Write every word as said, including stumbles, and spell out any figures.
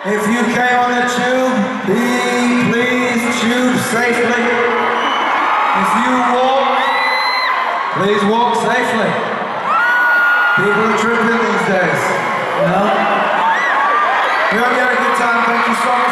If you came on the tube, be please tube safely. If you walk, please walk safely. People are tripping these days, you know? We hope you had a good time. Thank you so much.